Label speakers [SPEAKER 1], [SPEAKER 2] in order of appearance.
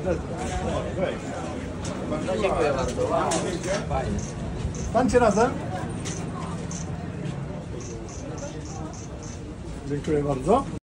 [SPEAKER 1] No, dziękuję bardzo. Wow. Fajnie.
[SPEAKER 2] Stańcie razem. Dziękuję bardzo.